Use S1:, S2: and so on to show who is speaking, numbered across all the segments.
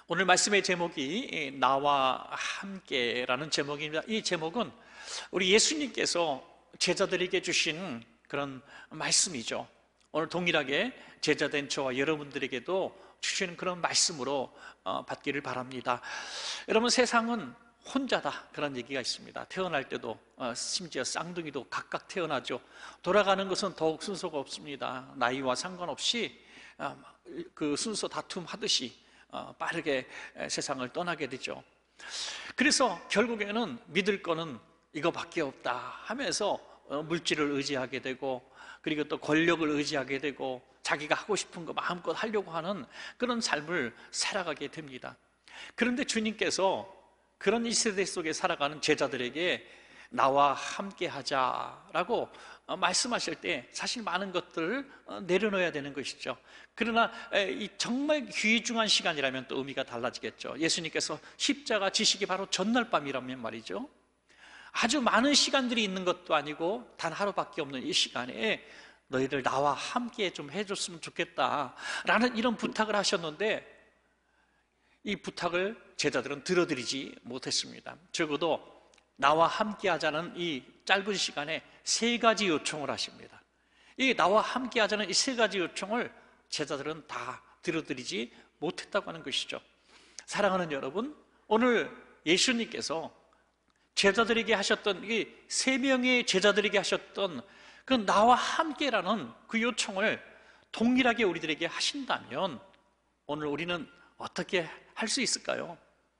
S1: 오늘 말씀의 제목이 나와 함께라는 제목입니다. 이 제목은 우리 예수님께서 제자들에게 주신 그런 말씀이죠. 오늘 동일하게 제자된 저와 여러분들에게도 주시는 그런 말씀으로 받기를 바랍니다. 여러분, 세상은 혼자다, 그런 얘기가 있습니다. 태어날 때도 심지어 쌍둥이도 각각 태어나죠. 돌아가는 것은 더욱 순서가 없습니다. 나이와 상관없이 그 순서 다툼하듯이 빠르게 세상을 떠나게 되죠. 그래서 결국에는 믿을 거는 이거밖에 없다 하면서 물질을 의지하게 되고, 그리고 또 권력을 의지하게 되고, 자기가 하고 싶은 거 마음껏 하려고 하는 그런 삶을 살아가게 됩니다. 그런데 주님께서 그런 이 세대 속에 살아가는 제자들에게 나와 함께 하자라고 말씀하실 때 사실 많은 것들을 내려놓아야 되는 것이죠. 그러나 이 정말 귀중한 시간이라면 또 의미가 달라지겠죠. 예수님께서 십자가 지시기 바로 전날 밤이라면 말이죠, 아주 많은 시간들이 있는 것도 아니고 단 하루밖에 없는 이 시간에 너희들 나와 함께 좀 해줬으면 좋겠다라는 이런 부탁을 하셨는데, 이 부탁을 제자들은 들어드리지 못했습니다. 적어도 나와 함께 하자는 이 짧은 시간에 세 가지 요청을 하십니다. 이 나와 함께 하자는 이 세 가지 요청을 제자들은 다 들어드리지 못했다고 하는 것이죠. 사랑하는 여러분, 오늘 예수님께서 제자들에게 하셨던, 이 세 명의 제자들에게 하셨던 그 나와 함께라는 그 요청을 동일하게 우리들에게 하신다면 오늘 우리는 어떻게 할 수 있을까요?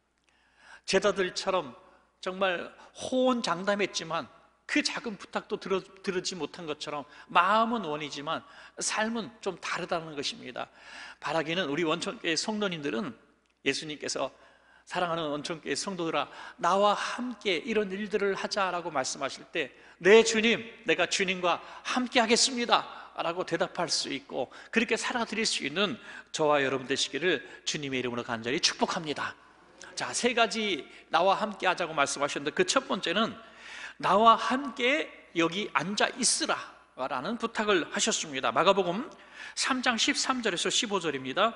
S1: 제자들처럼 정말 호언장담했지만 그 작은 부탁도 들지 못한 것처럼 마음은 원이지만 삶은 좀 다르다는 것입니다. 바라기는 우리 원천교회 성도님들은 예수님께서 사랑하는 원천교회 성도들아, 나와 함께 이런 일들을 하자라고 말씀하실 때 네 주님, 내가 주님과 함께 하겠습니다 라고 대답할 수 있고, 그렇게 살아드릴 수 있는 저와 여러분 되시기를 주님의 이름으로 간절히 축복합니다. 자, 세 가지 나와 함께 하자고 말씀하셨는데, 그 첫 번째는 나와 함께 여기 앉아 있으라 라는 부탁을 하셨습니다. 마가복음 3장 13절에서 15절입니다.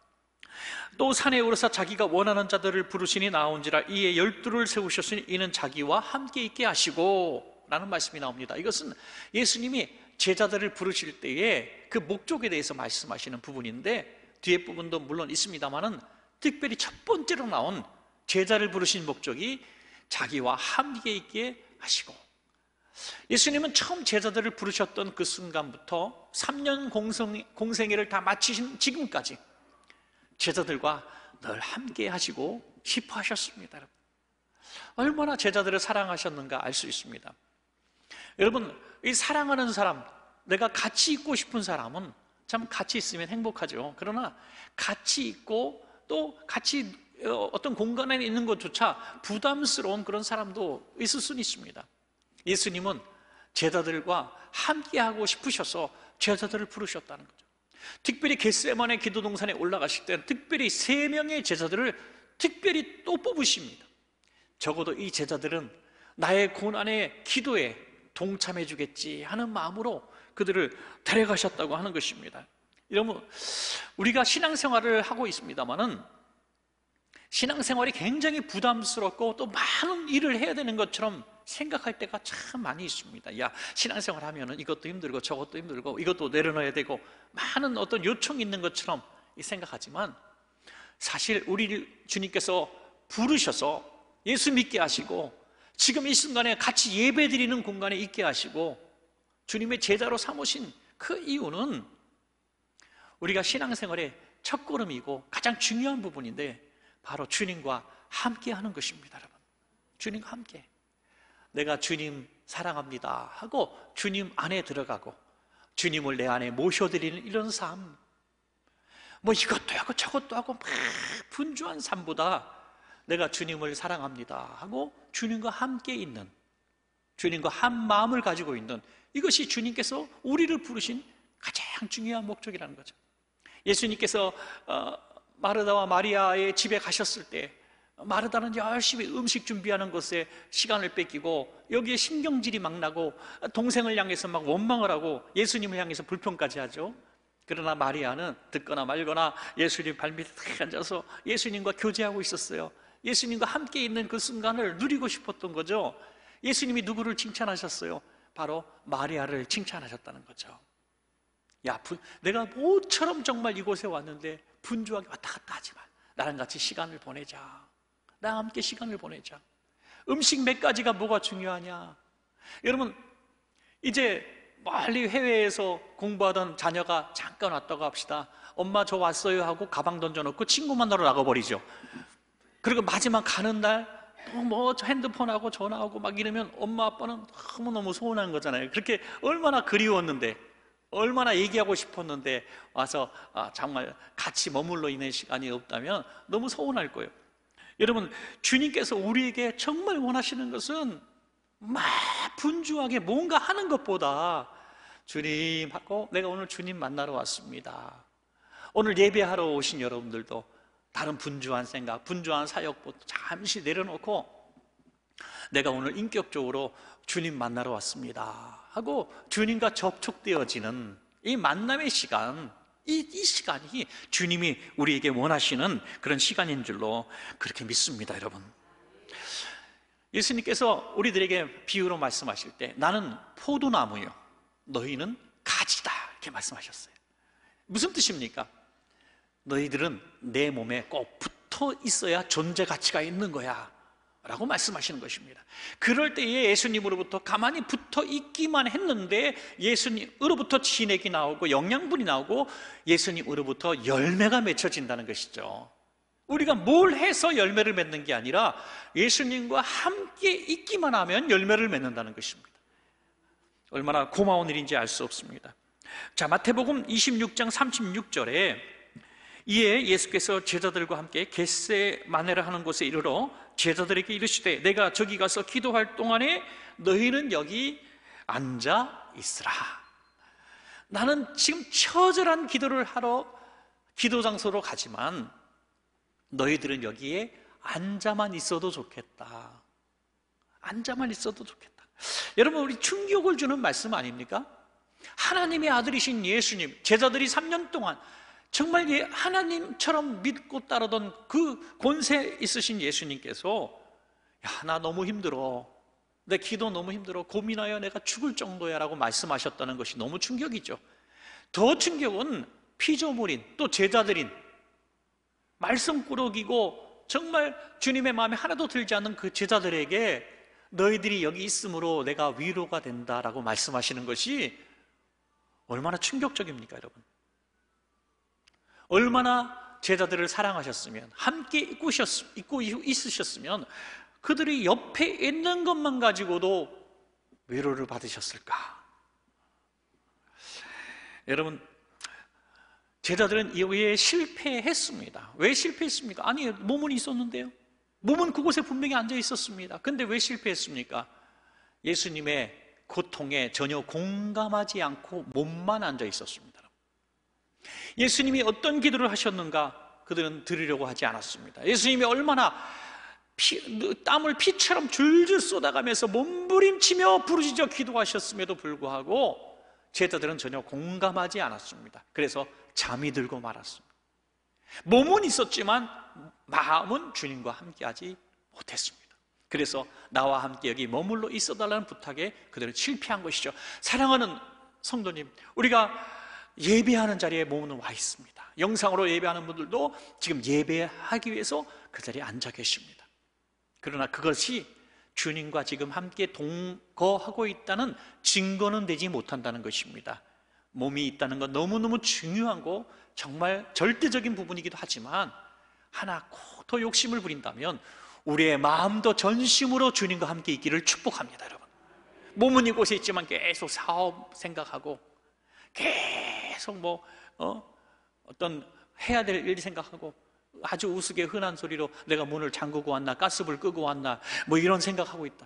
S1: 또 산에 오르사 자기가 원하는 자들을 부르시니 나온지라. 이에 12를 세우셨으니 이는 자기와 함께 있게 하시고 라는 말씀이 나옵니다. 이것은 예수님이 제자들을 부르실 때에 그 목적에 대해서 말씀하시는 부분인데, 뒤에 부분도 물론 있습니다만은 특별히 첫 번째로 나온 제자를 부르신 목적이 자기와 함께 있게 하시고, 예수님은 처음 제자들을 부르셨던 그 순간부터 3년 공생애를 다 마치신 지금까지 제자들과 늘 함께 하시고 싶어 하셨습니다. 얼마나 제자들을 사랑하셨는가 알 수 있습니다. 여러분, 이 사랑하는 사람, 내가 같이 있고 싶은 사람은 참 같이 있으면 행복하죠. 그러나 같이 있고 또 같이 어떤 공간에 있는 것조차 부담스러운 그런 사람도 있을 수는 있습니다. 예수님은 제자들과 함께하고 싶으셔서 제자들을 부르셨다는 거죠. 특별히 겟세마네 기도 동산에 올라가실 때는 특별히 3명의 제자들을 특별히 또 뽑으십니다. 적어도 이 제자들은 나의 고난의 기도에 동참해 주겠지 하는 마음으로 그들을 데려가셨다고 하는 것입니다. 여러분, 우리가 신앙생활을 하고 있습니다만은 신앙생활이 굉장히 부담스럽고 또 많은 일을 해야 되는 것처럼 생각할 때가 참 많이 있습니다. 야, 신앙생활 하면은 이것도 힘들고 저것도 힘들고 이것도 내려놔야 되고 많은 어떤 요청이 있는 것처럼 생각하지만, 사실 우리 주님께서 부르셔서 예수 믿게 하시고 지금 이 순간에 같이 예배드리는 공간에 있게 하시고 주님의 제자로 삼으신 그 이유는 우리가 신앙생활의 첫걸음이고 가장 중요한 부분인데, 바로 주님과 함께 하는 것입니다. 여러분, 주님과 함께 내가 주님 사랑합니다 하고 주님 안에 들어가고 주님을 내 안에 모셔드리는 이런 삶, 뭐 이것도 하고 저것도 하고 막 분주한 삶보다 내가 주님을 사랑합니다 하고 주님과 함께 있는, 주님과 한 마음을 가지고 있는, 이것이 주님께서 우리를 부르신 가장 중요한 목적이라는 거죠. 예수님께서 마르다와 마리아의 집에 가셨을 때 마르다는 열심히 음식 준비하는 것에 시간을 뺏기고 여기에 신경질이 막 나고 동생을 향해서 막 원망을 하고 예수님을 향해서 불평까지 하죠. 그러나 마리아는 듣거나 말거나 예수님 발밑에 탁 앉아서 예수님과 교제하고 있었어요. 예수님과 함께 있는 그 순간을 누리고 싶었던 거죠. 예수님이 누구를 칭찬하셨어요? 바로 마리아를 칭찬하셨다는 거죠. 야, 내가 모처럼 정말 이곳에 왔는데 분주하게 왔다 갔다 하지 마. 나랑 같이 시간을 보내자. 나랑 함께 시간을 보내자. 음식 몇 가지가 뭐가 중요하냐? 여러분, 이제 멀리 해외에서 공부하던 자녀가 잠깐 왔다고 합시다. 엄마 저 왔어요 하고 가방 던져놓고 친구 만나러 나가버리죠. 그리고 마지막 가는 날 뭐 핸드폰하고 전화하고 막 이러면 엄마 아빠는 너무너무 서운한 거잖아요. 그렇게 얼마나 그리웠는데, 얼마나 얘기하고 싶었는데 와서 정말 같이 머물러 있는 시간이 없다면 너무 서운할 거예요. 여러분, 주님께서 우리에게 정말 원하시는 것은 막 분주하게 뭔가 하는 것보다 주님하고 내가 오늘 주님 만나러 왔습니다. 오늘 예배하러 오신 여러분들도 다른 분주한 생각, 분주한 사역부터 잠시 내려놓고 내가 오늘 인격적으로 주님 만나러 왔습니다 하고 주님과 접촉되어지는 이 만남의 시간, 이 시간이 주님이 우리에게 원하시는 그런 시간인 줄로 그렇게 믿습니다. 여러분, 예수님께서 우리들에게 비유로 말씀하실 때 나는 포도나무요 너희는 가지다 이렇게 말씀하셨어요. 무슨 뜻입니까? 너희들은 내 몸에 꼭 붙어 있어야 존재 가치가 있는 거야 라고 말씀하시는 것입니다. 그럴 때에 예수님으로부터 가만히 붙어 있기만 했는데 예수님으로부터 진액이 나오고 영양분이 나오고 예수님으로부터 열매가 맺혀진다는 것이죠. 우리가 뭘 해서 열매를 맺는 게 아니라 예수님과 함께 있기만 하면 열매를 맺는다는 것입니다. 얼마나 고마운 일인지 알 수 없습니다. 자, 마태복음 26장 36절에 이에 예수께서 제자들과 함께 겟세마네라 하는 곳에 이르러 제자들에게 이르시되 내가 저기 가서 기도할 동안에 너희는 여기 앉아 있으라. 나는 지금 처절한 기도를 하러 기도 장소로 가지만 너희들은 여기에 앉아만 있어도 좋겠다. 앉아만 있어도 좋겠다. 여러분, 우리 충격을 주는 말씀 아닙니까? 하나님의 아들이신 예수님, 제자들이 3년 동안 정말 하나님처럼 믿고 따르던 그 권세 있으신 예수님께서 야, 나 너무 힘들어. 내 기도 너무 힘들어. 고민하여 내가 죽을 정도야 라고 말씀하셨다는 것이 너무 충격이죠. 더 충격은 피조물인 또 제자들인 말썽꾸러기고 정말 주님의 마음에 하나도 들지 않는 그 제자들에게 너희들이 여기 있으므로 내가 위로가 된다라고 말씀하시는 것이 얼마나 충격적입니까, 여러분? 얼마나 제자들을 사랑하셨으면, 함께 있고 있으셨으면 그들이 옆에 있는 것만 가지고도 위로를 받으셨을까? 여러분, 제자들은 여기에 실패했습니다. 왜 실패했습니까? 아니, 몸은 있었는데요. 몸은 그곳에 분명히 앉아 있었습니다. 근데 왜 실패했습니까? 예수님의 고통에 전혀 공감하지 않고 몸만 앉아 있었습니다. 예수님이 어떤 기도를 하셨는가 그들은 들으려고 하지 않았습니다. 예수님이 얼마나 땀을 피처럼 줄줄 쏟아가면서 몸부림치며 부르짖어 기도하셨음에도 불구하고 제자들은 전혀 공감하지 않았습니다. 그래서 잠이 들고 말았습니다. 몸은 있었지만 마음은 주님과 함께하지 못했습니다. 그래서 나와 함께 여기 머물러 있어달라는 부탁에 그들은 실패한 것이죠. 사랑하는 성도님, 우리가 예배하는 자리에 몸은 와 있습니다. 영상으로 예배하는 분들도 지금 예배하기 위해서 그 자리에 앉아 계십니다. 그러나 그것이 주님과 지금 함께 동거하고 있다는 증거는 되지 못한다는 것입니다. 몸이 있다는 건 너무너무 중요하고 정말 절대적인 부분이기도 하지만 하나 꼭 더 욕심을 부린다면 우리의 마음도 전심으로 주님과 함께 있기를 축복합니다. 여러분, 몸은 이곳에 있지만 계속 사업 생각하고 계속 어떤 해야 될 일 생각하고 아주 우스개 흔한 소리로 내가 문을 잠그고 왔나, 가스불 끄고 왔나, 이런 생각하고 있다.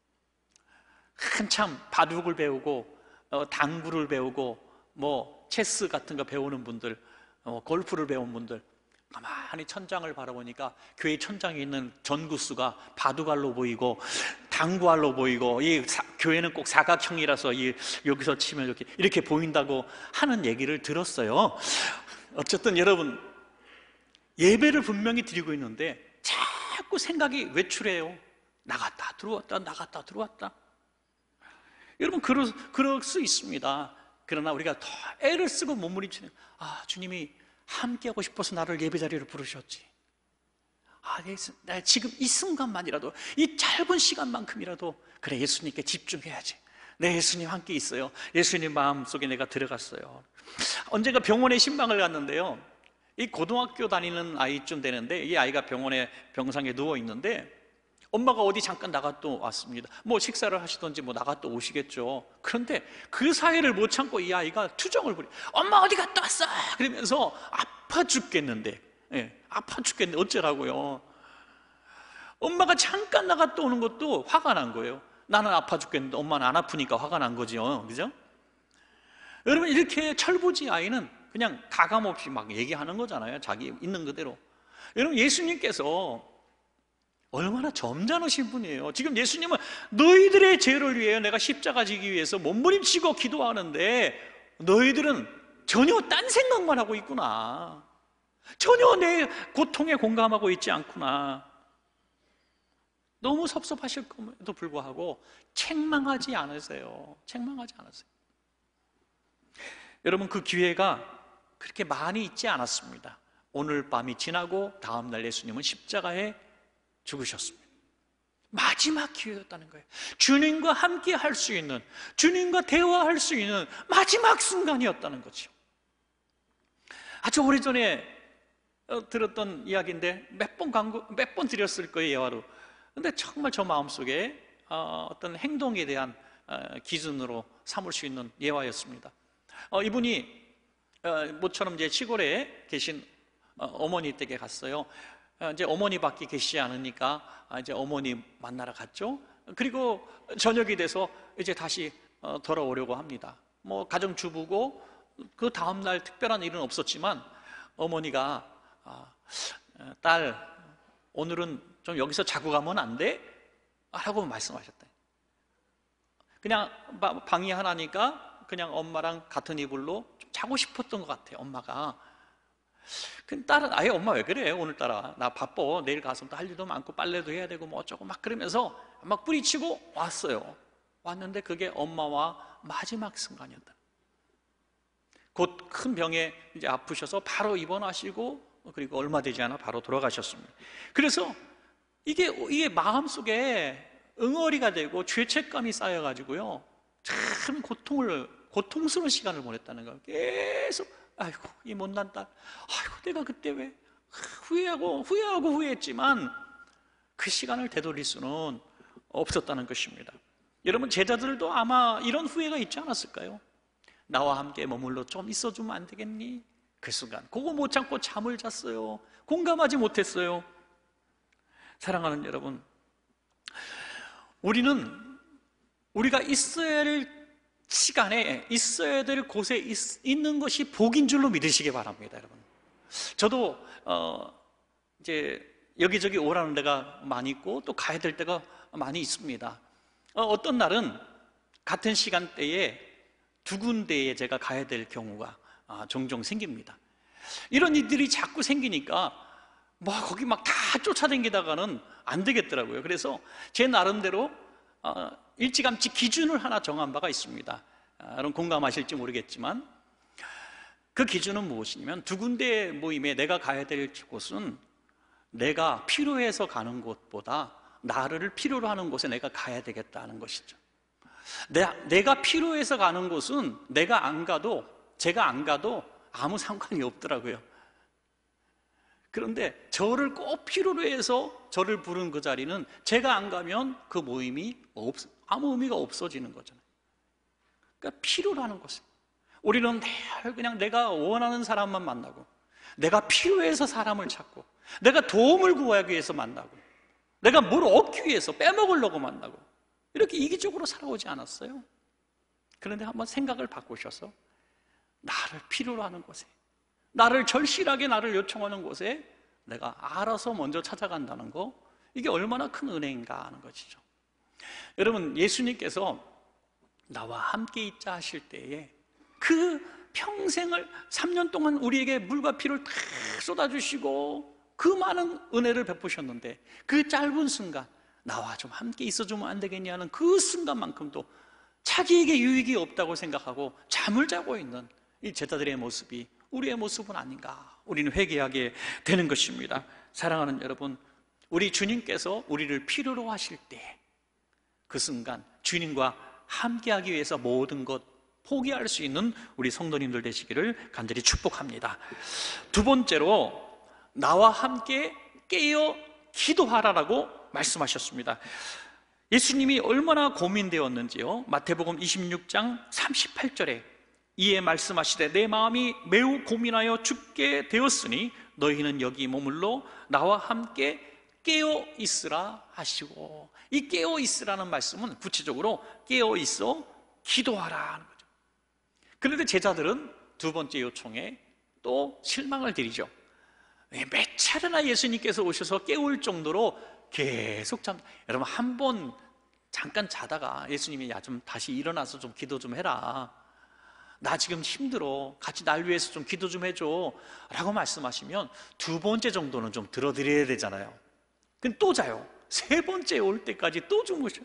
S1: 한참 바둑을 배우고 당구를 배우고 체스 같은 거 배우는 분들, 골프를 배운 분들, 가만히 천장을 바라보니까 교회 천장에 있는 전구수가 바둑알로 보이고 당구알로 보이고, 교회는 꼭 사각형이라서 여기서 치면 이렇게 보인다고 하는 얘기를 들었어요. 어쨌든 여러분, 예배를 분명히 드리고 있는데 자꾸 생각이 외출해요. 나갔다 들어왔다, 나갔다 들어왔다. 여러분, 그럴 수 있습니다. 그러나 우리가 더 애를 쓰고 몸부림치는, 주님이 함께하고 싶어서 나를 예배자리로 부르셨지. 나 지금 이 순간만이라도, 이 짧은 시간만큼이라도 그래, 예수님께 집중해야지. 내 예수님 함께 있어요. 예수님 마음속에 내가 들어갔어요. 언젠가 병원에 신방을 갔는데요, 이 고등학교 다니는 아이쯤 되는데, 이 아이가 병상에 누워 있는데 엄마가 어디 잠깐 나갔다 왔습니다. 뭐 식사를 하시던지 뭐 나갔다 오시겠죠. 그런데 그 사이를 못 참고 이 아이가 투정을 부려. 엄마 어디 갔다 왔어? 그러면서 아파 죽겠는데, 아파 죽겠는데 어쩌라고요. 엄마가 잠깐 나갔다 오는 것도 화가 난 거예요. 나는 아파 죽겠는데 엄마는 안 아프니까 화가 난 거죠. 그죠? 여러분, 이렇게 철부지 아이는 그냥 가감없이 막 얘기하는 거잖아요. 자기 있는 그대로. 여러분, 예수님께서 얼마나 점잖으신 분이에요. 지금 예수님은 너희들의 죄를 위해 내가 십자가 지기 위해서 몸부림치고 기도하는데 너희들은 전혀 딴 생각만 하고 있구나. 전혀 내 고통에 공감하고 있지 않구나. 너무 섭섭하실 것에도 불구하고 책망하지 않으세요. 책망하지 않으세요. 여러분, 그 기회가 그렇게 많이 있지 않았습니다. 오늘 밤이 지나고 다음날 예수님은 십자가에 죽으셨습니다. 마지막 기회였다는 거예요. 주님과 함께 할 수 있는, 주님과 대화할 수 있는 마지막 순간이었다는 거죠. 아주 오래전에 들었던 이야기인데 몇 번 드렸을 거예요, 예화로. 근데 정말 저 마음속에 어떤 행동에 대한 기준으로 삼을 수 있는 예화였습니다. 이분이 모처럼 이제 시골에 계신 어머니 댁에 갔어요. 이제 어머니밖에 계시지 않으니까 이제 어머니 만나러 갔죠. 그리고 저녁이 돼서 이제 다시 돌아오려고 합니다. 뭐 가정주부고 그 다음날 특별한 일은 없었지만 어머니가 딸, 오늘은 좀 여기서 자고 가면 안 돼? 라고 말씀하셨다. 그냥 방이 하나니까 그냥 엄마랑 같은 이불로 좀 자고 싶었던 것 같아요, 엄마가. 그 딸은 아예 엄마 왜 그래? 오늘따라 나 바빠. 내일 가서 또 할 일도 많고 빨래도 해야 되고 뭐 어쩌고 막 그러면서 막 뿌리치고 왔어요. 왔는데 그게 엄마와 마지막 순간이었다. 곧 큰 병에 이제 아프셔서 바로 입원하시고 그리고 얼마 되지 않아 바로 돌아가셨습니다. 그래서 이게 마음속에 응어리가 되고 죄책감이 쌓여가지고요, 참 고통스러운 시간을 보냈다는 거예요. 계속 아이고 이 못난 딸, 아이고 내가 그때 왜 후회하고 후회했지만 그 시간을 되돌릴 수는 없었다는 것입니다. 여러분, 제자들도 아마 이런 후회가 있지 않았을까요? 나와 함께 머물러 좀 있어주면 안 되겠니? 그 순간 그거 못 참고 잠을 잤어요. 공감하지 못했어요. 사랑하는 여러분, 우리가 있어야 할 시간에 있어야 될 곳에 있는 것이 복인 줄로 믿으시기 바랍니다, 여러분. 저도 이제 여기저기 오라는 데가 많이 있고 또 가야 될 때가 많이 있습니다. 어떤 날은 같은 시간대에 두 군데에 제가 가야 될 경우가 종종 생깁니다. 이런 일들이 자꾸 생기니까 뭐 거기 막 다 쫓아다니다가는 안 되겠더라고요. 그래서 제 나름대로 일찌감치 기준을 하나 정한 바가 있습니다. 여러분 공감하실지 모르겠지만 그 기준은 무엇이냐면, 두 군데 모임에 내가 가야 될 곳은 내가 필요해서 가는 곳보다 나를 필요로 하는 곳에 내가 가야 되겠다는 것이죠. 내가 필요해서 가는 곳은 제가 안 가도 아무 상관이 없더라고요. 그런데 저를 꼭 필요로 해서 저를 부른 그 자리는 제가 안 가면 그 모임이 아무 의미가 없어지는 거잖아요. 그러니까 필요로 하는 곳에 우리는 그냥 내가 원하는 사람만 만나고, 내가 필요해서 사람을 찾고, 내가 도움을 구하기 위해서 만나고, 내가 뭘 얻기 위해서 빼먹으려고 만나고, 이렇게 이기적으로 살아오지 않았어요? 그런데 한번 생각을 바꾸셔서 나를 필요로 하는 곳에, 나를 절실하게 나를 요청하는 곳에 내가 알아서 먼저 찾아간다는 거, 이게 얼마나 큰 은혜인가 하는 것이죠. 여러분, 예수님께서 나와 함께 있자 하실 때에 그 평생을 3년 동안 우리에게 물과 피를 다 쏟아주시고 그 많은 은혜를 베푸셨는데 그 짧은 순간 나와 좀 함께 있어주면 안 되겠냐 하는 그 순간만큼도 자기에게 유익이 없다고 생각하고 잠을 자고 있는 이 제자들의 모습이 우리의 모습은 아닌가, 우리는 회개하게 되는 것입니다. 사랑하는 여러분, 우리 주님께서 우리를 필요로 하실 때 그 순간 주님과 함께하기 위해서 모든 것 포기할 수 있는 우리 성도님들 되시기를 간절히 축복합니다. 두 번째로, 나와 함께 깨어 기도하라라고 말씀하셨습니다. 예수님이 얼마나 고민되었는지요. 마태복음 26장 38절에 이에 말씀하시되 내 마음이 매우 고민하여 죽게 되었으니 너희는 여기 머물러 나와 함께 깨어 있으라 하시고, 이 깨어 있으라는 말씀은 구체적으로 깨어 있어 기도하라 하는 거죠. 그런데 제자들은 두 번째 요청에 또 실망을 드리죠. 몇 차례나 예수님께서 오셔서 깨울 정도로 계속 여러분, 한 번 잠깐 자다가 예수님이 야, 좀 다시 일어나서 좀 기도 좀 해라, 나 지금 힘들어, 같이 날 위해서 좀 기도 좀 해줘 라고 말씀하시면 두 번째 정도는 좀 들어드려야 되잖아요. 근데 또 자요. 세 번째 올 때까지 또 주무셔요.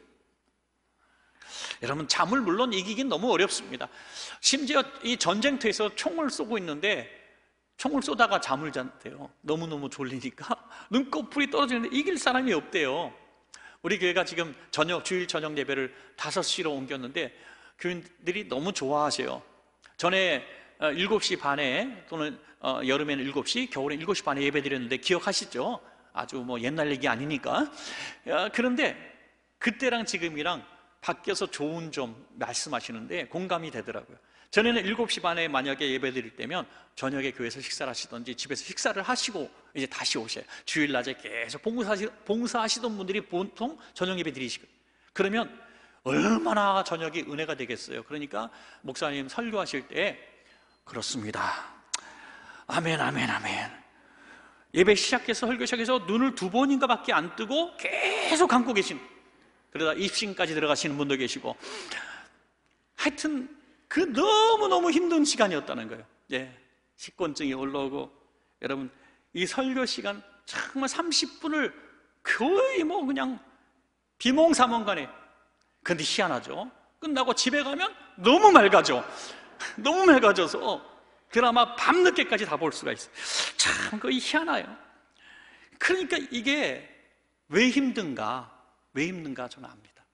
S1: 여러분, 잠을 물론 이기긴 너무 어렵습니다. 심지어 이 전쟁터에서 총을 쏘고 있는데 총을 쏘다가 잠을 잔대요. 너무너무 졸리니까 눈꺼풀이 떨어지는데 이길 사람이 없대요. 우리 교회가 지금 주일 저녁 예배를 5시로 옮겼는데 교인들이 너무 좋아하세요. 전에 7시 반에 또는 여름에는 7시, 겨울에는 7시 반에 예배 드렸는데 기억하시죠? 아주 뭐 옛날 얘기 아니니까. 그런데 그때랑 지금이랑 바뀌어서 좋은 점 말씀하시는데 공감이 되더라고요. 전에는 7시 반에 만약에 예배 드릴 때면 저녁에 교회에서 식사를 하시던지 집에서 식사를 하시고 이제 다시 오셔요. 주일낮에 계속 봉사하시던 분들이 보통 저녁 예배 드리시거든요. 그러면 얼마나 저녁이 은혜가 되겠어요. 그러니까 목사님 설교하실 때 그렇습니다, 아멘 아멘 아멘, 예배 시작해서 설교 시작해서 눈을 2번인가 밖에 안 뜨고 계속 감고 계신, 그러다 입신까지 들어가시는 분도 계시고, 하여튼 그 너무너무 힘든 시간이었다는 거예요. 예, 식곤증이 올라오고, 여러분, 이 설교 시간 정말 30분을 거의 뭐 그냥 비몽사몽간에, 근데 희한하죠. 끝나고 집에 가면 너무 맑아져. 너무 맑아져서 드라마 밤늦게까지 다 볼 수가 있어요. 참 거의 희한해요. 그러니까 이게 왜 힘든가 저는 압니다.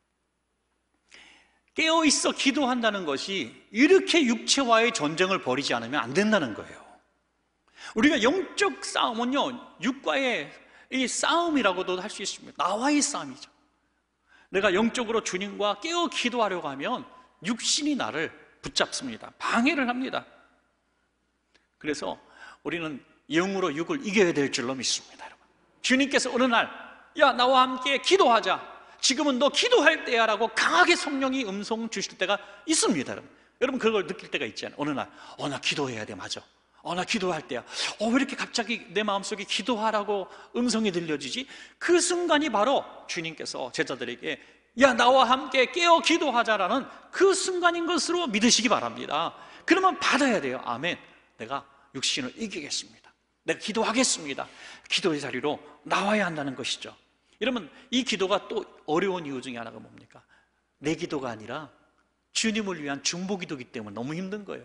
S1: 깨어있어 기도한다는 것이 이렇게 육체와의 전쟁을 벌이지 않으면 안 된다는 거예요. 우리가 영적 싸움은요, 육과의 이 싸움이라고도 할 수 있습니다. 나와의 싸움이죠. 내가 영적으로 주님과 깨어 기도하려고 하면 육신이 나를 붙잡습니다. 방해를 합니다. 그래서 우리는 영으로 육을 이겨야 될 줄로 믿습니다. 여러분, 주님께서 어느 날, 야, 나와 함께 기도하자, 지금은 너 기도할 때야 라고 강하게 성령이 음성 주실 때가 있습니다. 여러분 그걸 느낄 때가 있잖아요. 어느 날, 나 기도해야 돼, 맞아, 나 기도할 때야. 왜 이렇게 갑자기 내 마음속에 기도하라고 음성이 들려지지? 그 순간이 바로 주님께서 제자들에게 야, 나와 함께 깨어 기도하자라는 그 순간인 것으로 믿으시기 바랍니다. 그러면 받아야 돼요. 아멘, 내가 육신을 이기겠습니다, 내가 기도하겠습니다. 기도의 자리로 나와야 한다는 것이죠. 여러분, 이 기도가 또 어려운 이유 중에 하나가 뭡니까? 내 기도가 아니라 주님을 위한 중보기도이기 때문에 너무 힘든 거예요.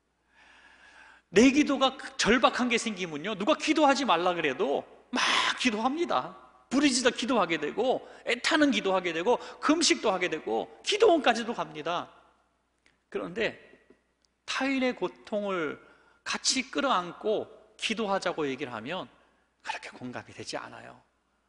S1: 내 기도가 절박한 게 생기면요, 누가 기도하지 말라 그래도 막 기도합니다. 부르짖어 기도하게 되고, 애타는 기도하게 되고, 금식도 하게 되고, 기도원까지도 갑니다. 그런데 타인의 고통을 같이 끌어안고 기도하자고 얘기를 하면 그렇게 공감이 되지 않아요.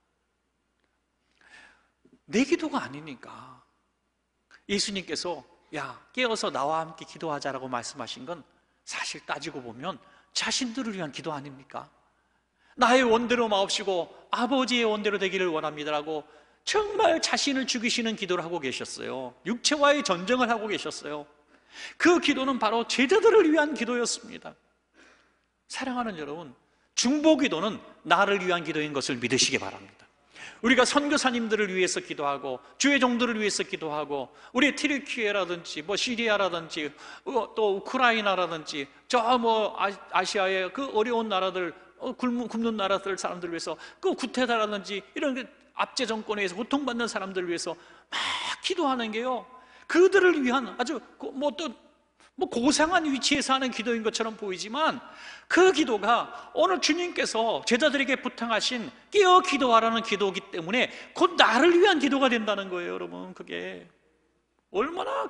S1: 내 기도가 아니니까. 예수님께서 야, 깨어서 나와 함께 기도하자라고 말씀하신 건 사실 따지고 보면 자신들을 위한 기도 아닙니까? 나의 원대로 마옵시고 아버지의 원대로 되기를 원합니다라고 정말 자신을 죽이시는 기도를 하고 계셨어요. 육체와의 전쟁을 하고 계셨어요. 그 기도는 바로 제자들을 위한 기도였습니다. 사랑하는 여러분, 중보 기도는 나를 위한 기도인 것을 믿으시기 바랍니다. 우리가 선교사님들을 위해서 기도하고 주의 종들을 위해서 기도하고 우리 튀르키예라든지 시리아라든지 또 우크라이나라든지 아시아의 그 어려운 나라들, 굶는 나라들 사람들을 위해서, 그 구테다라든지 이런 압제 정권에서 고통받는 사람들을 위해서 막 기도하는 게요, 그들을 위한 아주 고상한 위치에서 하는 기도인 것처럼 보이지만, 그 기도가 오늘 주님께서 제자들에게 부탁하신 깨어 기도하라는 기도이기 때문에 곧 나를 위한 기도가 된다는 거예요. 여러분, 그게 얼마나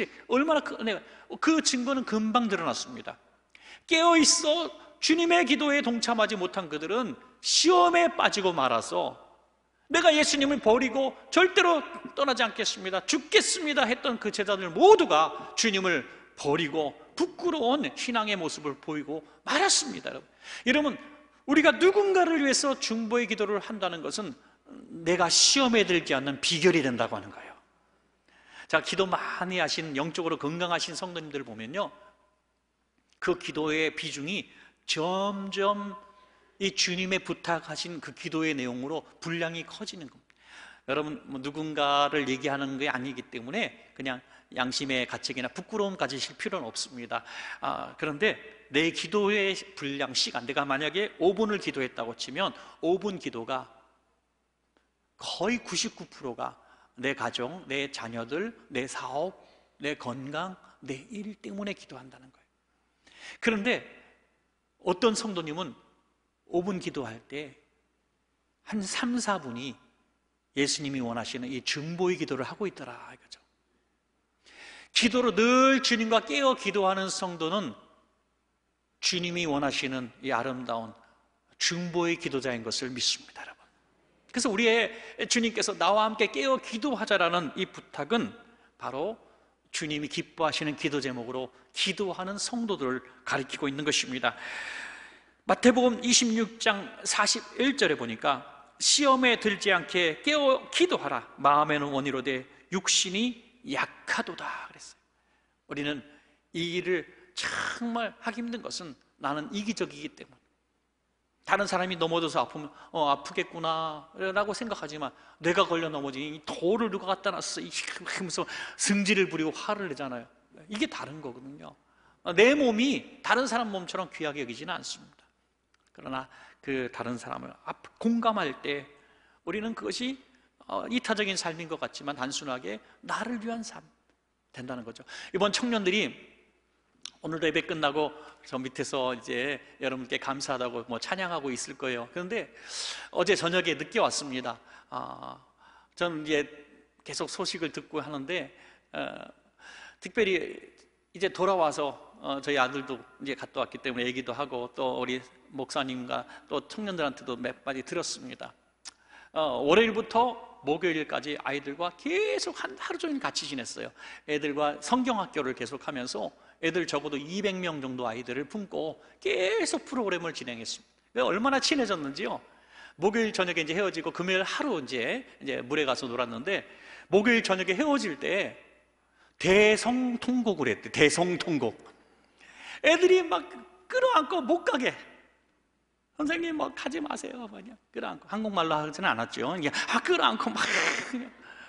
S1: 그 증거는 금방 드러났습니다. 깨어 있어 주님의 기도에 동참하지 못한 그들은 시험에 빠지고 말아서 내가 예수님을 버리고 절대로 떠나지 않겠습니다, 죽겠습니다 했던 그 제자들 모두가 주님을 버리고 부끄러운 신앙의 모습을 보이고 말았습니다. 여러분, 우리가 누군가를 위해서 중보의 기도를 한다는 것은 내가 시험에 들지 않는 비결이 된다고 하는 거예요. 자, 기도 많이 하신, 영적으로 건강하신 성도님들 보면요, 그 기도의 비중이 점점 이 주님의 부탁하신 그 기도의 내용으로 분량이 커지는 겁니다. 여러분, 누군가를 얘기하는 게 아니기 때문에 그냥 양심의 가책이나 부끄러움 가지실 필요는 없습니다. 그런데 내 기도의 분량, 시간, 내가 만약에 5분을 기도했다고 치면 5분 기도가 거의 99%가 내 가정, 내 자녀들, 내 사업, 내 건강, 내 일 때문에 기도한다는 거예요. 그런데 어떤 성도님은 5분 기도할 때 한 3, 4분이 예수님이 원하시는 이 중보의 기도를 하고 있더라 이거죠. 기도로 늘 주님과 깨어 기도하는 성도는 주님이 원하시는 이 아름다운 중보의 기도자인 것을 믿습니다, 여러분. 그래서 우리의 주님께서 나와 함께 깨어 기도하자라는 이 부탁은 바로 주님이 기뻐하시는 기도 제목으로 기도하는 성도들을 가리키고 있는 것입니다. 마태복음 26장 41절에 보니까 시험에 들지 않게 깨어 기도하라. 마음에는 원이로되 육신이 약하도다 그랬어요. 우리는 이 일을 정말 하기 힘든 것은 나는 이기적이기 때문에, 다른 사람이 넘어져서 아프면 아프겠구나 라고 생각하지만 내가 걸려 넘어지니 이 돌을 누가 갖다 놨어 하면서 승질을 부리고 화를 내잖아요. 이게 다른 거거든요. 내 몸이 다른 사람 몸처럼 귀하게 여기지는 않습니다. 그러나 그 다른 사람을 공감할 때 우리는 그것이 이타적인 삶인 것 같지만 단순하게 나를 위한 삶 된다는 거죠. 이번 청년들이 오늘도 예배 끝나고 저 밑에서 이제 여러분께 감사하다고 찬양하고 있을 거예요. 그런데 어제 저녁에 늦게 왔습니다. 저는 이제 계속 소식을 듣고 하는데 특별히 이제 돌아와서 저희 아들도 이제 갔다 왔기 때문에 얘기도 하고 또 우리 목사님과 또 청년들한테도 몇 마디 들었습니다. 월요일부터 목요일까지 아이들과 계속 하루 종일 같이 지냈어요. 애들과 성경학교를 계속하면서 애들 적어도 200명 정도 아이들을 품고 계속 프로그램을 진행했습니다. 얼마나 친해졌는지요. 목요일 저녁에 이제 헤어지고 금요일 하루 이제 물에 가서 놀았는데, 목요일 저녁에 헤어질 때 대성통곡을 했대. 대성통곡. 애들이 막 끌어안고 못 가게. 선생님 가지 마세요. 그냥 끌어안고. 한국말로 하지는 않았죠. 끌어안고 막 그냥.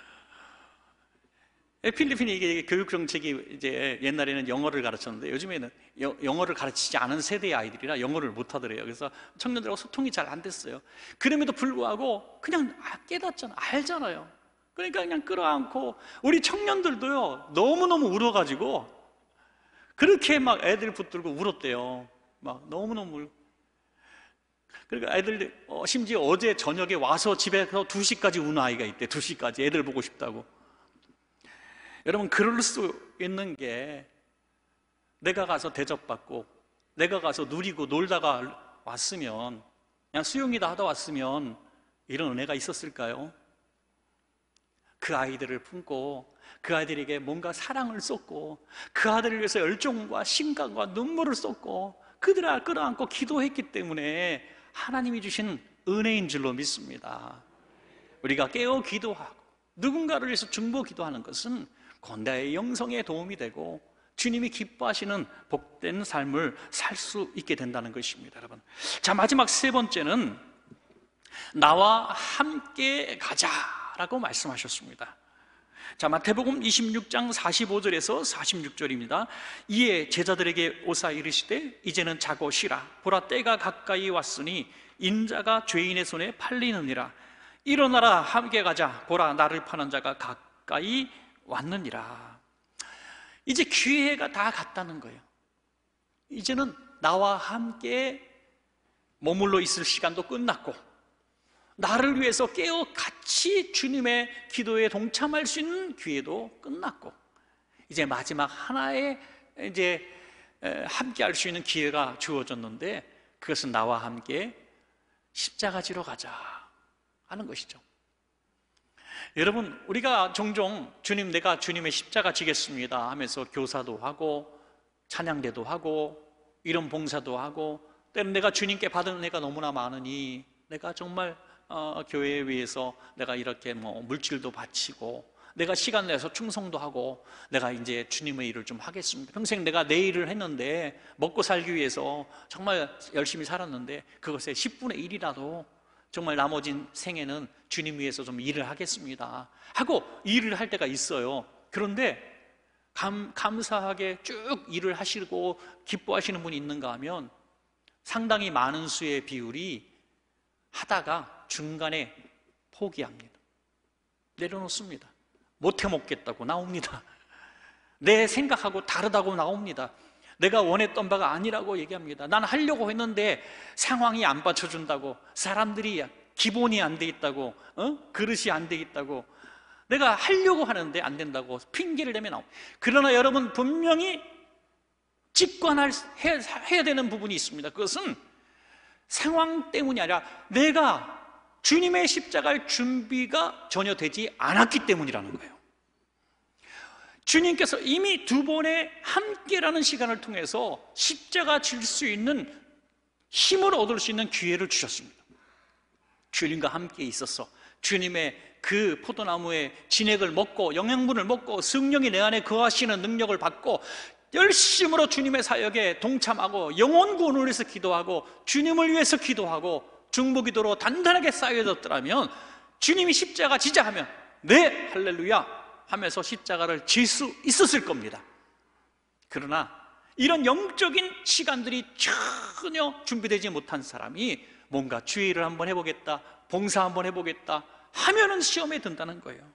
S1: 필리핀이 이게 교육 정책이 이제 옛날에는 영어를 가르쳤는데 요즘에는 영어를 가르치지 않은 세대의 아이들이라 영어를 못 하더래요. 그래서 청년들하고 소통이 잘 안 됐어요. 그럼에도 불구하고 그냥 깨닫잖아, 알잖아요. 그러니까 그냥 끌어안고, 우리 청년들도요 너무너무 울어가지고 그렇게 막 애들 붙들고 울었대요. 막 너무너무 울고. 그러니까 애들 심지어 어제 저녁에 와서 집에서 2시까지 우는 아이가 있대. 2시까지 애들 보고 싶다고. 여러분, 그럴 수 있는 게 내가 가서 대접받고 내가 가서 누리고 놀다가 왔으면, 그냥 수영이다 하다 왔으면 이런 은혜가 있었을까요? 그 아이들을 품고 그 아이들에게 뭔가 사랑을 쏟고 그 아들을 위해서 열정과 심각과 눈물을 쏟고 그들을 끌어안고 기도했기 때문에 하나님이 주신 은혜인 줄로 믿습니다. 우리가 깨어 기도하고 누군가를 위해서 중보 기도하는 것은 곧 나의 영성에 도움이 되고 주님이 기뻐하시는 복된 삶을 살 수 있게 된다는 것입니다, 여러분. 자, 마지막 세 번째는 나와 함께 가자라고 말씀하셨습니다. 자, 마태복음 26장 45절에서 46절입니다. 이에 제자들에게 오사 이르시되 이제는 자고 쉬라. 보라, 때가 가까이 왔으니 인자가 죄인의 손에 팔리느니라. 일어나라, 함께 가자. 보라, 나를 파는 자가 가까이 왔느니라. 이제 기회가 다 갔다는 거예요. 이제는 나와 함께 머물러 있을 시간도 끝났고, 나를 위해서 깨어 같이 주님의 기도에 동참할 수 있는 기회도 끝났고, 이제 마지막 하나의 이제 함께 할 수 있는 기회가 주어졌는데, 그것은 나와 함께 십자가 지러 가자 하는 것이죠. 여러분, 우리가 종종 주님, 내가 주님의 십자가 지겠습니다 하면서 교사도 하고 찬양대도 하고 이런 봉사도 하고, 때로는 내가 주님께 받은 은혜가 너무나 많으니 내가 정말 교회에 위해서 내가 이렇게 물질도 바치고 내가 시간 내서 충성도 하고 내가 이제 주님의 일을 좀 하겠습니다. 평생 내가 내 일을 했는데 먹고 살기 위해서 정말 열심히 살았는데 그것의 10분의 1이라도 정말 나머지 생애는 주님 위해서 좀 일을 하겠습니다 하고 일을 할 때가 있어요. 그런데 감사하게 쭉 일을 하시고 기뻐하시는 분이 있는가 하면 상당히 많은 수의 비율이 하다가 중간에 포기합니다. 내려놓습니다. 못해 먹겠다고 나옵니다. 내 생각하고 다르다고 나옵니다. 내가 원했던 바가 아니라고 얘기합니다. 난 하려고 했는데 상황이 안 받쳐준다고, 사람들이 기본이 안 돼 있다고, 그릇이 안 돼 있다고, 내가 하려고 하는데 안 된다고 핑계를 대며 나옵니다. 그러나 여러분, 분명히 직관해야 되는 부분이 있습니다. 그것은 상황 때문이 아니라 내가 주님의 십자가의 준비가 전혀 되지 않았기 때문이라는 거예요. 주님께서 이미 두 번의 함께라는 시간을 통해서 십자가 질 수 있는 힘을 얻을 수 있는 기회를 주셨습니다. 주님과 함께 있어서 주님의 그 포도나무의 진액을 먹고 영양분을 먹고 성령이 내 안에 거하시는 능력을 받고 열심으로 주님의 사역에 동참하고 영혼 구원을 위해서 기도하고 주님을 위해서 기도하고 중보기도로 단단하게 쌓여졌더라면 주님이 십자가 지자 하면 네, 할렐루야 하면서 십자가를 질 수 있었을 겁니다. 그러나 이런 영적인 시간들이 전혀 준비되지 못한 사람이 뭔가 주의 일을 한번 해보겠다, 봉사 한번 해보겠다 하면은 시험에 든다는 거예요.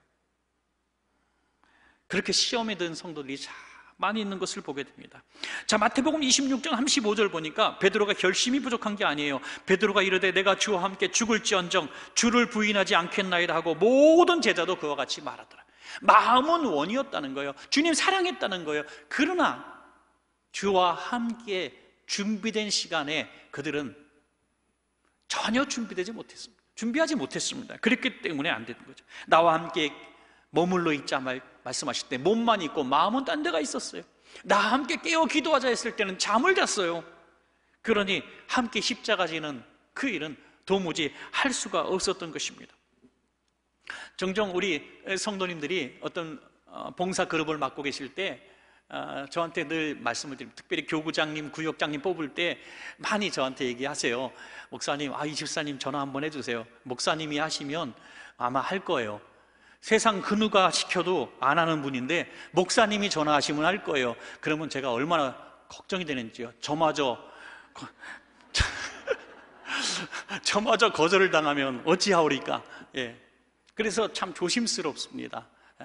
S1: 그렇게 시험에 든 성도들이 참 많이 있는 것을 보게 됩니다. 자, 마태복음 26장 35절 보니까 베드로가 결심이 부족한 게 아니에요. 베드로가 이르되 내가 주와 함께 죽을지언정 주를 부인하지 않겠나이다 하고 모든 제자도 그와 같이 말하더라. 마음은 원이었다는 거예요. 주님 사랑했다는 거예요. 그러나 주와 함께 준비된 시간에 그들은 전혀 준비되지 못했습니다. 준비하지 못했습니다. 그랬기 때문에 안 되는 거죠. 나와 함께 머물러 있자 말씀하실 때 몸만 있고 마음은 딴 데가 있었어요. 나와 함께 깨어 기도하자 했을 때는 잠을 잤어요. 그러니 함께 십자가 지는 그 일은 도무지 할 수가 없었던 것입니다. 종종 우리 성도님들이 어떤 봉사 그룹을 맡고 계실 때 저한테 늘 말씀을 드립니다. 특별히 교구장님, 구역장님 뽑을 때 많이 저한테 얘기하세요. 목사님, 이 집사님 전화 한번 해주세요. 목사님이 하시면 아마 할 거예요. 세상 그 누가 시켜도 안 하는 분인데 목사님이 전화하시면 할 거예요. 그러면 제가 얼마나 걱정이 되는지요. 저마저 거절을 당하면 어찌하오리까. 예. 그래서 참 조심스럽습니다.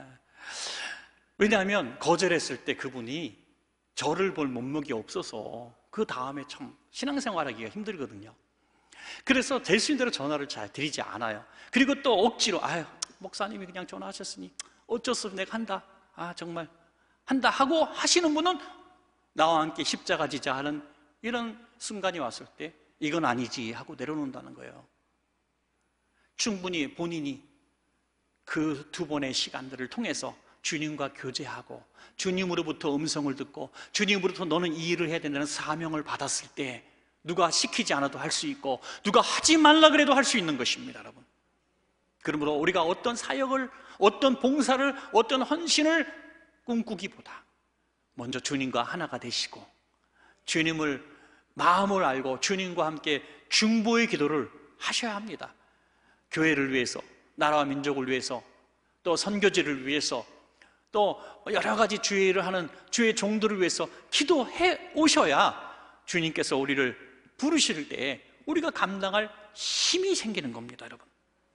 S1: 왜냐하면 거절했을 때 그분이 저를 볼 몸무게 없어서 그 다음에 참 신앙생활하기가 힘들거든요. 그래서 될 수 있는 대로 전화를 잘 드리지 않아요. 그리고 또 억지로 목사님이 그냥 전화하셨으니 어쩔 수 없이 내가 한다, 정말 한다 하고 하시는 분은 나와 함께 십자가 지자 하는 이런 순간이 왔을 때 이건 아니지 하고 내려놓는다는 거예요. 충분히 본인이 그 두 번의 시간들을 통해서 주님과 교제하고 주님으로부터 음성을 듣고 주님으로부터 너는 이 일을 해야 된다는 사명을 받았을 때 누가 시키지 않아도 할 수 있고 누가 하지 말라 그래도 할 수 있는 것입니다, 여러분. 그러므로 우리가 어떤 사역을, 어떤 봉사를, 어떤 헌신을 꿈꾸기보다 먼저 주님과 하나가 되시고 주님을 마음을 알고 주님과 함께 중보의 기도를 하셔야 합니다. 교회를 위해서, 나라와 민족을 위해서, 또 선교지를 위해서, 또 여러 가지 주의 일을 하는 주의 종들을 위해서 기도해 오셔야 주님께서 우리를 부르실 때에 우리가 감당할 힘이 생기는 겁니다, 여러분.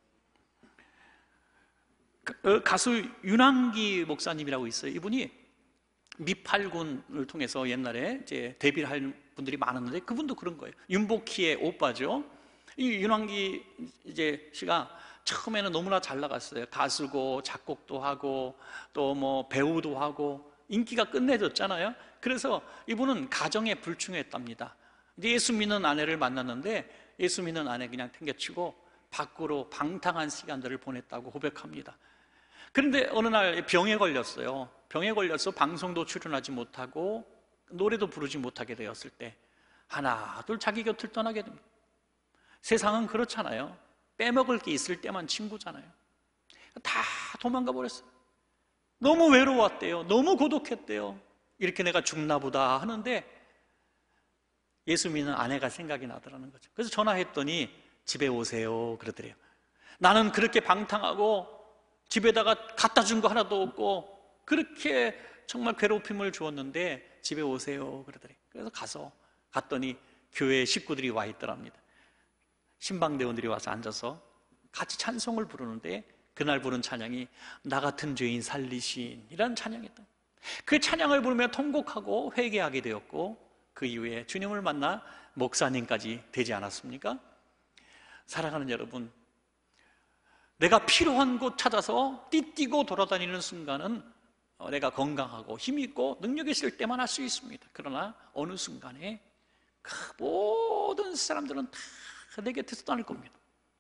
S1: 가수 윤항기 목사님이라고 있어요. 이분이 미팔군을 통해서 옛날에 이제 데뷔를 할 분들이 많았는데 그분도 그런 거예요. 윤복희의 오빠죠. 이 윤항기 씨가 처음에는 너무나 잘 나갔어요. 가수고 작곡도 하고 또 뭐 배우도 하고 인기가 끝내줬잖아요. 그래서 이분은 가정에 불충했답니다. 예수 믿는 아내를 만났는데 예수 믿는 아내 그냥 탱겨치고 밖으로 방탕한 시간들을 보냈다고 고백합니다. 그런데 어느 날 병에 걸렸어요. 병에 걸려서 방송도 출연하지 못하고 노래도 부르지 못하게 되었을 때 하나 둘 자기 곁을 떠나게 됩니다. 세상은 그렇잖아요. 빼먹을 게 있을 때만 친구잖아요. 다 도망가 버렸어요. 너무 외로웠대요. 너무 고독했대요. 이렇게 내가 죽나 보다 하는데 예수 믿는 아내가 생각이 나더라는 거죠. 그래서 전화했더니 집에 오세요 그러더래요. 나는 그렇게 방탕하고 집에다가 갖다 준 거 하나도 없고 그렇게 정말 괴롭힘을 주었는데 집에 오세요 그러더래요. 그래서 갔더니 교회 식구들이 와 있더랍니다. 신방대원들이 와서 앉아서 같이 찬송을 부르는데 그날 부른 찬양이 나 같은 죄인 살리신이라는 찬양이었다. 그 찬양을 부르며 통곡하고 회개하게 되었고 그 이후에 주님을 만나 목사님까지 되지 않았습니까? 사랑하는 여러분, 내가 필요한 곳 찾아서 띠뛰고 돌아다니는 순간은 내가 건강하고 힘있고 능력이 있을 때만 할 수 있습니다. 그러나 어느 순간에 그 모든 사람들은 다 내 곁에서 떠날 겁니다.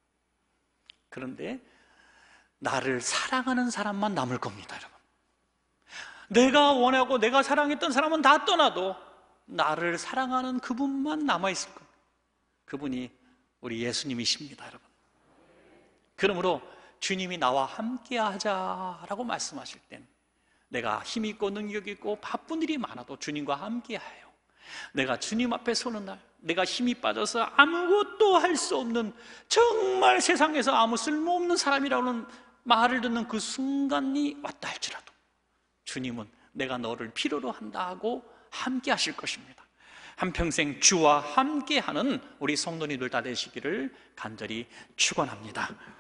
S1: 그런데 나를 사랑하는 사람만 남을 겁니다, 여러분. 내가 원하고 내가 사랑했던 사람은 다 떠나도 나를 사랑하는 그분만 남아있을 겁니다. 그분이 우리 예수님이십니다, 여러분. 그러므로 주님이 나와 함께 하자라고 말씀하실 땐 내가 힘있고 능력있고 바쁜 일이 많아도 주님과 함께 해요. 내가 주님 앞에 서는 날 내가 힘이 빠져서 아무것도 할 수 없는 정말 세상에서 아무 쓸모없는 사람이라는 말을 듣는 그 순간이 왔다 할지라도 주님은 내가 너를 필요로 한다 하고 함께 하실 것입니다. 한평생 주와 함께하는 우리 성도님들 다 되시기를 간절히 축원합니다.